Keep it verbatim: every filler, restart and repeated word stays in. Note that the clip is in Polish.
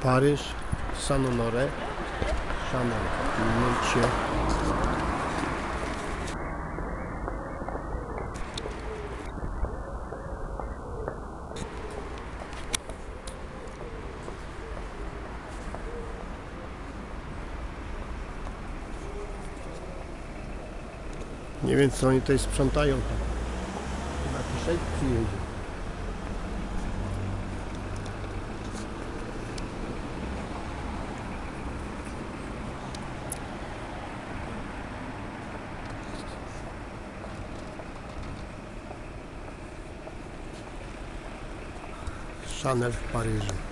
Paryż, Saint Honoré, Chanel w tym momencie. Nie wiem, co oni tutaj sprzątają. Na kieszeni przyjedzie. Chanel w Paryżu.